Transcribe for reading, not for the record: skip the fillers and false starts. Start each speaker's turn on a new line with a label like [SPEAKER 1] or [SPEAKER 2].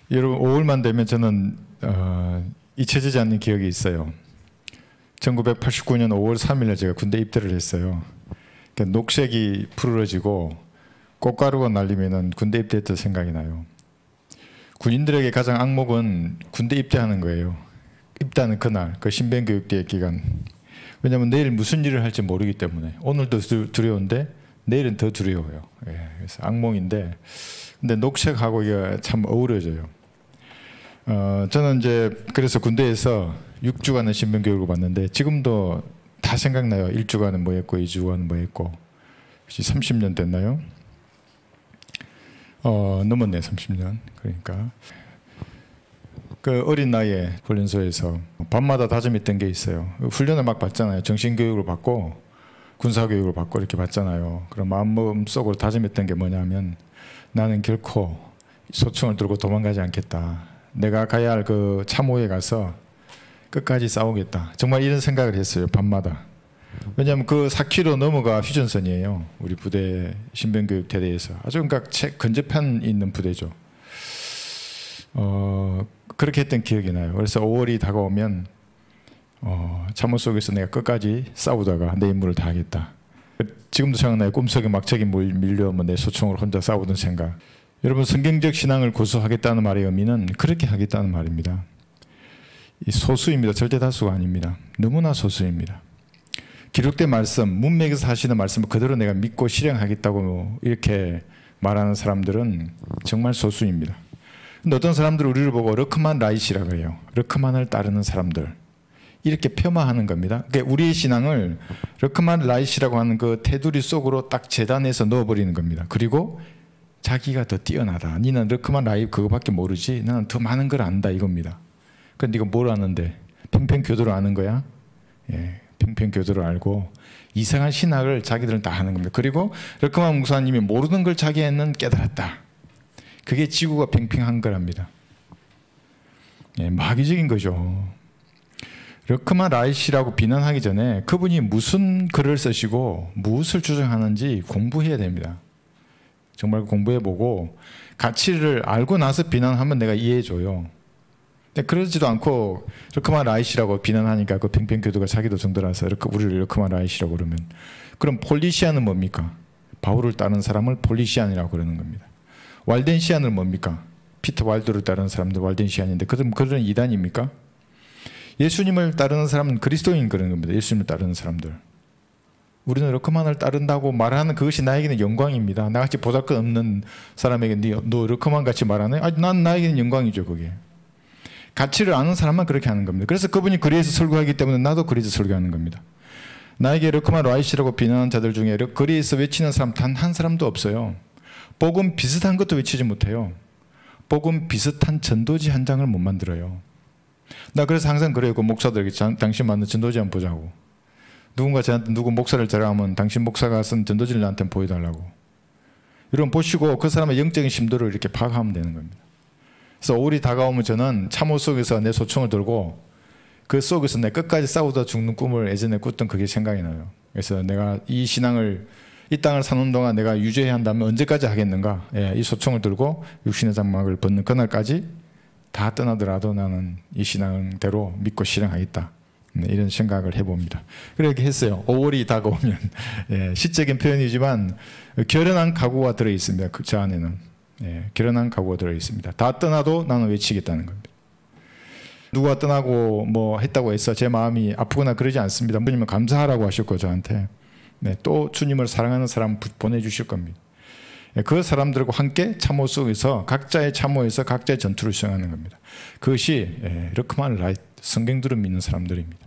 [SPEAKER 1] 여러분 5월만 되면 저는 잊혀지지 않는 기억이 있어요. 1989년 5월 3일에 제가 군대 입대를 했어요. 그러니까 녹색이 푸르러지고 꽃가루가 날리면 군대 입대했던 생각이 나요. 군인들에게 가장 악목은 군대 입대하는 거예요. 입대하는 그날, 그 신병교육대 기간. 왜냐하면 내일 무슨 일을 할지 모르기 때문에. 오늘도 두려운데 내일은 더 두려워요. 그래서 악몽인데, 근데 녹색하고 이게 참 어우러져요. 저는 이제 그래서 군대에서 6주간의 신병교육을 받는데 지금도 다 생각나요. 1주간은 뭐 했고 2주간은 뭐 했고. 혹시 30년 됐나요? 넘었네 30년. 그러니까 그 어린 나이에 훈련소에서 밤마다 다짐했던 게 있어요. 훈련을 막 받잖아요. 정신교육을 받고 군사교육을 받고 이렇게 받잖아요. 그럼 마음속으로 다짐했던 게 뭐냐면 나는 결코 소총을 들고 도망가지 않겠다. 내가 가야 할 그 참호에 가서 끝까지 싸우겠다. 정말 이런 생각을 했어요. 밤마다. 왜냐하면 그 4km 넘어가 휴전선이에요. 우리 부대 신병교육대대에서. 아주 그러니까 근접한 있는 부대죠. 그렇게 했던 기억이 나요. 그래서 5월이 다가오면 참호 속에서 내가 끝까지 싸우다가 내 임무를 다하겠다. 지금도 생각나요. 꿈속에 막적이 밀려오면 내 소총으로 혼자 싸우던 생각. 여러분 성경적 신앙을 고수하겠다는 말의 의미는 그렇게 하겠다는 말입니다. 이 소수입니다. 절대 다수가 아닙니다. 너무나 소수입니다. 기록된 말씀, 문맥에서 하시는 말씀을 그대로 내가 믿고 실행하겠다고 이렇게 말하는 사람들은 정말 소수입니다. 근데 어떤 사람들은 우리를 보고 러크만 라이시라고 해요. 러크만을 따르는 사람들. 이렇게 폄하하는 겁니다. 그러니까 우리의 신앙을 러크만 라이시라고 하는 그 테두리 속으로 딱 재단해서 넣어버리는 겁니다. 그리고 자기가 더 뛰어나다. 니는 러크만 라이 그거밖에 모르지. 나는 더 많은 걸 안다 이겁니다. 그런데 네가 뭘 아는데? 평평교도를 아는 거야? 예, 평평교도를 알고 이상한 신학을 자기들은 다 하는 겁니다. 그리고 러크만 목사님이 모르는 걸 자기는 깨달았다. 그게 지구가 평평한 거랍니다. 예, 마귀적인 거죠. 러크만 라이시라고 비난하기 전에 그분이 무슨 글을 쓰시고 무엇을 주장하는지 공부해야 됩니다. 정말 공부해보고 가치를 알고 나서 비난하면 내가 이해해줘요. 근데 그러지도 않고 러크만 라이시라고 비난하니까 그 평평교도가 자기도 정들어서 우리를 러크만 라이시라고 그러면 그럼 폴리시안은 뭡니까? 바울을 따르는 사람을 폴리시안이라고 그러는 겁니다. 왈덴시안은 뭡니까? 피터 왈도를 따르는 사람들 왈덴시안인데 그들은 이단입니까? 예수님을 따르는 사람은 그리스도인 그런 겁니다. 예수님을 따르는 사람들. 우리는 러크만을 따른다고 말하는 그것이 나에게는 영광입니다. 나같이 보잘것없는 사람에게 너 러크만 같이 말하네? 난 나에게는 영광이죠. 그게. 가치를 아는 사람만 그렇게 하는 겁니다. 그래서 그분이 그리에서 설교하기 때문에 나도 그리에서 설교하는 겁니다. 나에게 러크만 라이시라고 비난하는 자들 중에 그리에서 외치는 사람 단 한 사람도 없어요. 복음 비슷한 것도 외치지 못해요. 복음 비슷한 전도지 한 장을 못 만들어요. 나 그래서 항상 그래요. 그 목사들에게 당신 만든 전도지 한번 보자고. 누군가 저한테 누구 목사를 자랑하면 당신 목사가 쓴 전도지를 나한테 보여달라고. 이런 보시고 그 사람의 영적인 심도를 이렇게 파악하면 되는 겁니다. 그래서 5월이 다가오면 저는 참호 속에서 내 소총을 들고 그 속에서 내 끝까지 싸우다 죽는 꿈을 예전에 꿨던 그게 생각이 나요. 그래서 내가 이 신앙을 이 땅을 사는 동안 내가 유지해야 한다면 언제까지 하겠는가? 예, 이 소총을 들고 육신의 장막을 벗는 그날까지 다 떠나더라도 나는 이 신앙대로 믿고 실행하겠다. 네, 이런 생각을 해봅니다. 그렇게 했어요. 5월이 다가오면 예, 시적인 표현이지만 결연한 각오가 들어있습니다. 저 안에는 예, 결연한 각오가 들어있습니다. 다 떠나도 나는 외치겠다는 겁니다. 누가 떠나고 뭐 했다고 해서 제 마음이 아프거나 그러지 않습니다. 주님은 감사하라고 하셨고 저한테 네, 또 주님을 사랑하는 사람 보내주실 겁니다. 예, 그 사람들과 함께 참호 속에서 각자의 참호에서 각자의 전투를 수행하는 겁니다. 그것이 러크만 라이트 성경들을 믿는 사람들입니다.